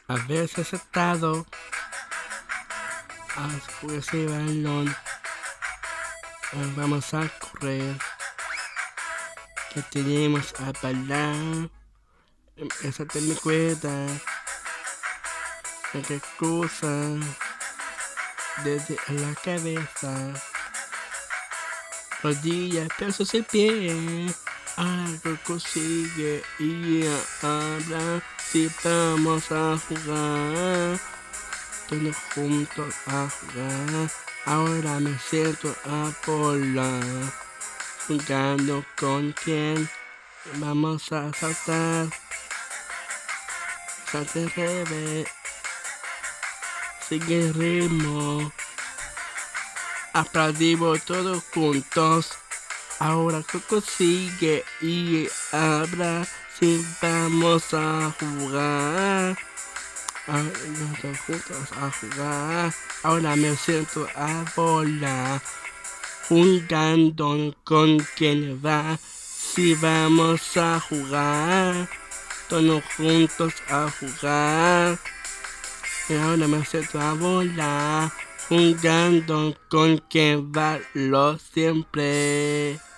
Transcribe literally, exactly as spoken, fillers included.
A veces he estado a ese balón. Vamos a correr. Que tenemos a bailar. Esa te me cuenta. Que cruza desde la cabeza. Rodillas, brazos y pies. Algo consigue y ahora si vamos a jugar. Todos juntos a jugar. Ahora me siento a volar. Jugando con quien vamos a saltar. Salte revés. Sigue el ritmo. Aplaudimos todos juntos. Ahora que consigue y ahora si vamos a jugar. Ahora juntos a jugar. Ahora me siento a volar. Jugando con quien va. Si vamos a jugar. Todos juntos a jugar. Y ahora me siento a volar. Jugando con quien va lo siempre.